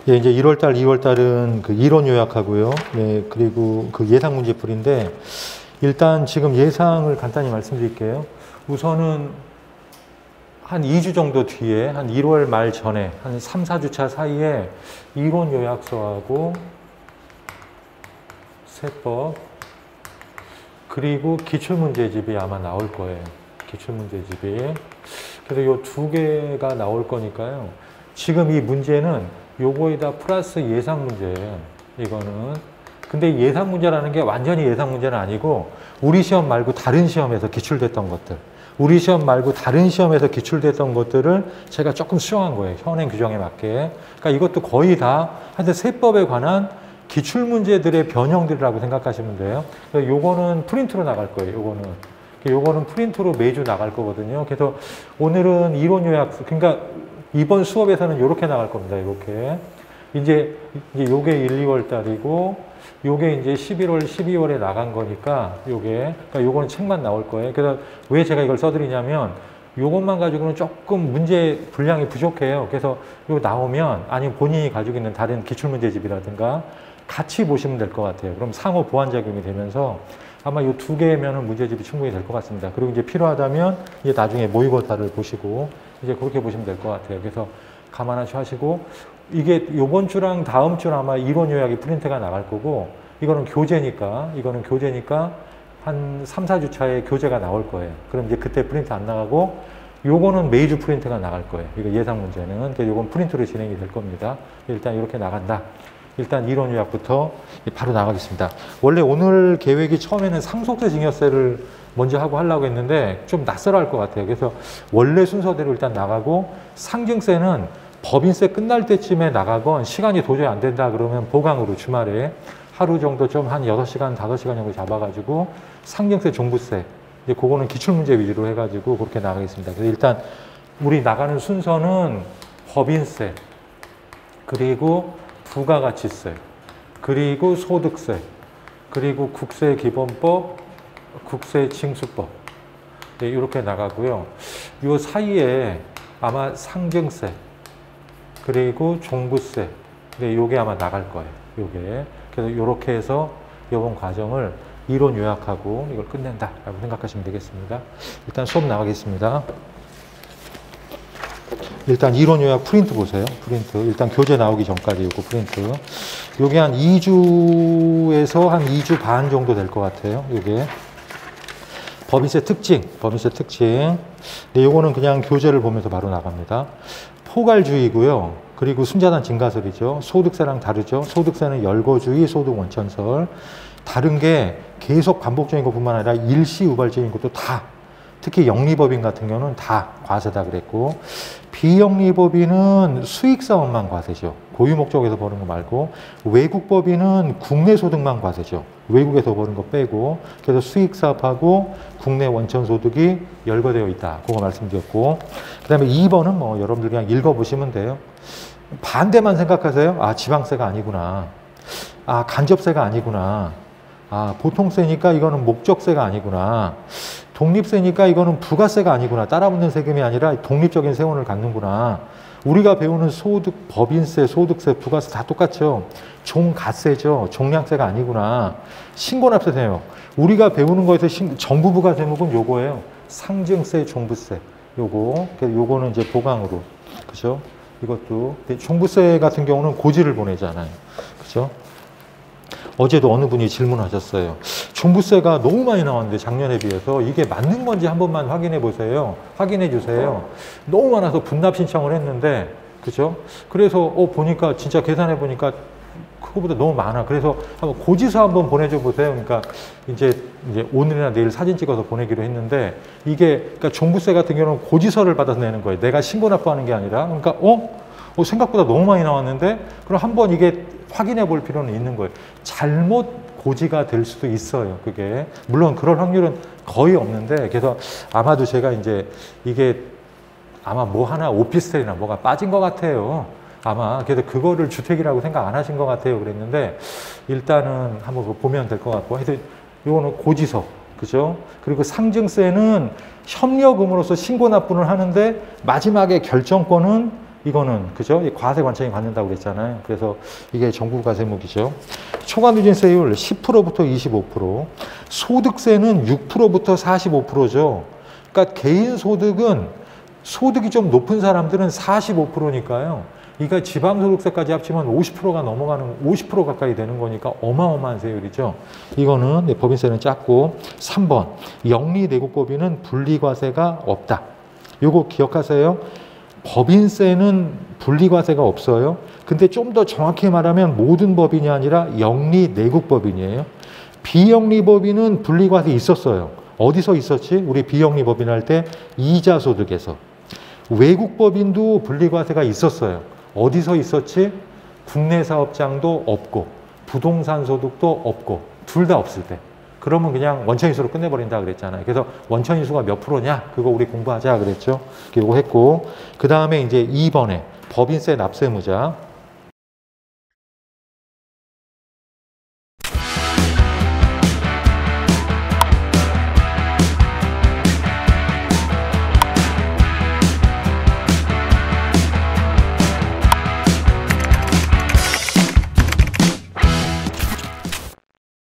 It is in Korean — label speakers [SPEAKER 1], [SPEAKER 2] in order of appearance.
[SPEAKER 1] 예, 이제 1월달, 2월달은 그 이론 요약하고요. 예, 그리고 그 예상 문제 풀인데, 일단 지금 예상을 간단히 말씀드릴게요. 우선은 한 2주 정도 뒤에, 한 1월 말 전에, 한 3, 4주차 사이에 이론 요약서하고 세법, 그리고 기출문제집이 아마 나올 거예요. 기출문제집이. 그래서 요 두 개가 나올 거니까요. 지금 이 문제는 요거에다 플러스 예상 문제예요. 이거는. 근데 예상 문제라는 게 완전히 예상 문제는 아니고 우리 시험 말고 다른 시험에서 기출됐던 것들. 우리 시험 말고 다른 시험에서 기출됐던 것들을 제가 조금 수정한 거예요. 현행 규정에 맞게. 그러니까 이것도 거의 다 하여튼 세법에 관한 기출 문제들의 변형들이라고 생각하시면 돼요. 요거는 프린트로 나갈 거예요. 요거는 프린트로 매주 나갈 거거든요. 그래서 오늘은 이론 요약, 그러니까 이번 수업에서는 이렇게 나갈 겁니다. 이렇게. 이제 요게 1, 2월 달이고, 요게 이제 11월, 12월에 나간 거니까, 그러니까 요거는 책만 나올 거예요. 그래서 왜 제가 이걸 써드리냐면, 요것만 가지고는 조금 문제 분량이 부족해요. 그래서 이거 나오면, 아니면 본인이 가지고 있는 다른 기출문제집이라든가, 같이 보시면 될 것 같아요. 그럼 상호 보완작용이 되면서, 아마 이 두 개면은 문제집이 충분히 될 것 같습니다. 그리고 이제 필요하다면, 이제 나중에 모의고사를 보시고, 이제 그렇게 보시면 될 것 같아요. 그래서 감안하시고, 이게 요번 주랑 다음 주는 아마 이론 요약이 프린트가 나갈 거고, 이거는 교재니까 한 3, 4주 차에 교재가 나올 거예요. 그럼 이제 그때 프린트 안 나가고, 요거는 매주 프린트가 나갈 거예요. 이거 예상 문제는. 그러니까 요건 프린트로 진행이 될 겁니다. 일단 이렇게 나간다. 일단 이론 요약부터 바로 나가겠습니다. 원래 오늘 계획이 처음에는 상속세 증여세를 먼저 하려고 했는데 좀 낯설어 할 것 같아요. 그래서 원래 순서대로 일단 나가고, 상증세는 법인세 끝날 때쯤에 나가건 시간이 도저히 안 된다 그러면 보강으로 주말에 하루 정도 좀 한 6시간, 5시간 정도 잡아가지고 상증세, 종부세, 이제 그거는 기출문제 위주로 해가지고 그렇게 나가겠습니다. 그래서 일단 우리 나가는 순서는 법인세, 그리고 부가가치세, 그리고 소득세, 그리고 국세기본법, 국세징수법, 네, 이렇게 나가고요. 이 사이에 아마 상증세, 그리고 종부세, 네, 요게 아마 나갈 거예요. 요게. 그래서 이렇게 해서 이번 과정을 이론 요약하고 이걸 끝낸다라고 생각하시면 되겠습니다. 일단 수업 나가겠습니다. 일단 이론 요약 프린트 보세요. 프린트. 일단 교재 나오기 전까지 요거 프린트. 요게 한 2주에서 한 2주 반 정도 될 것 같아요. 요게. 법인세 특징. 네, 요거는 그냥 교재를 보면서 바로 나갑니다. 포괄주의고요. 그리고 순자산 증가설이죠. 소득세랑 다르죠. 소득세는 열거주의, 소득 원천설. 다른 게 계속 반복적인 것뿐만 아니라 일시 우발적인 것도 다, 특히 영리법인 같은 경우는 다 과세다 그랬고, 비영리법인은 수익사업만 과세죠. 고유 목적에서 버는 거 말고, 외국법인은 국내 소득만 과세죠. 외국에서 버는 거 빼고, 그래서 수익사업하고 국내 원천소득이 열거되어 있다. 그거 말씀드렸고, 그 다음에 2번은 뭐 여러분들 그냥 읽어보시면 돼요. 반대만 생각하세요. 아, 지방세가 아니구나. 아, 간접세가 아니구나. 아, 보통세니까 이거는 목적세가 아니구나. 독립세니까 이거는 부가세가 아니구나. 따라붙는 세금이 아니라 독립적인 세원을 갖는구나. 우리가 배우는 소득, 법인세, 소득세, 부가세 다 똑같죠. 종가세죠. 종량세가 아니구나. 신고납세세요. 우리가 배우는 거에서 정부 부가 제목은 요거예요. 상증세, 종부세. 요거는 이제 보강으로. 그죠? 이것도. 종부세 같은 경우는 고지를 보내잖아요. 그죠? 어제도 어느 분이 질문하셨어요. 종부세가 너무 많이 나왔는데 작년에 비해서 이게 맞는 건지 한 번만 확인해 보세요. 확인해 주세요. 너무 많아서 분납 신청을 했는데, 그죠? 그래서 보니까 진짜 계산해 보니까 그거보다 너무 많아. 그래서 한번 고지서 한번 보내줘 보세요. 그러니까 이제 오늘이나 내일 사진 찍어서 보내기로 했는데, 이게 그러니까 종부세 같은 경우는 고지서를 받아서 내는 거예요. 내가 신고 납부하는 게 아니라. 그러니까 생각보다 너무 많이 나왔는데, 그럼 한번 이게 확인해 볼 필요는 있는 거예요. 잘못 고지가 될 수도 있어요. 그게. 물론 그럴 확률은 거의 없는데, 그래서 아마도 제가 이제 이게 아마 뭐 하나 오피스텔이나 뭐가 빠진 것 같아요. 아마. 그래서 그거를 주택이라고 생각 안 하신 것 같아요. 그랬는데, 일단은 한번 보면 될 것 같고. 하여튼 요거는 고지서. 그죠? 그리고 상증세는 협력금으로서 신고 납부를 하는데, 마지막에 결정권은 이거는 그죠? 과세 관청이 받는다고 그랬잖아요. 그래서 이게 정부가세목이죠. 초과 누진세율 10%부터 25%, 소득세는 6%부터 45%죠. 그러니까 개인 소득은 소득이 좀 높은 사람들은 45%니까요. 이거 지방소득세까지 합치면 50%가 넘어가는 50% 가까이 되는 거니까 어마어마한 세율이죠. 이거는 법인세는 작고 3번 영리내국법인은 분리과세가 없다. 요거 기억하세요. 법인세는 분리과세가 없어요. 근데 좀 더 정확히 말하면 모든 법인이 아니라 영리내국법인이에요. 비영리법인은 분리과세 있었어요. 어디서 있었지? 우리 비영리법인 할 때 이자소득에서. 외국법인도 분리과세가 있었어요. 어디서 있었지? 국내 사업장도 없고 부동산 소득도 없고 둘 다 없을 때. 그러면 그냥 원천인수로 끝내버린다 그랬잖아요. 그래서 원천인수가 몇 프로냐? 그거 우리 공부하자 그랬죠. 이거 했고 그 다음에 이제 2번에 법인세 납세무자.